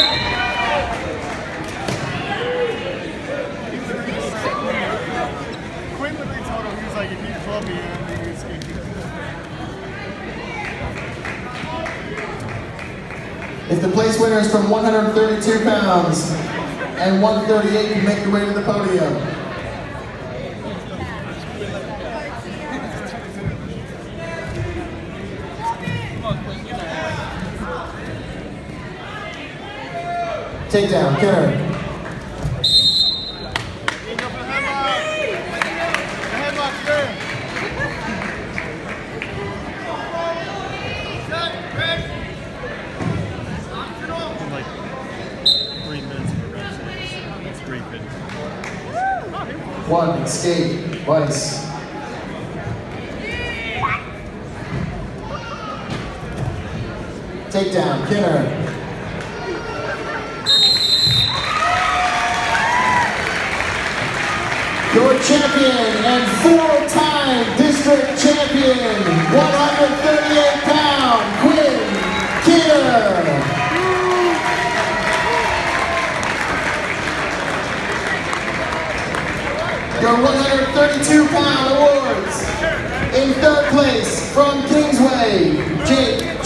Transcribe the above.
Quinn literally told him, he was like, if you club me, he was If the place winner is from 132 pounds and 138, you make your way to the podium. Takedown, Kinger. like 3 minutes of progression. It's great fitness. One, escape, Weiss. Takedown, Kinner. Your champion and 4-time district champion, 138-pound Quinn Kinner. Your 132-pound awards. In third place from Kingsway, Jake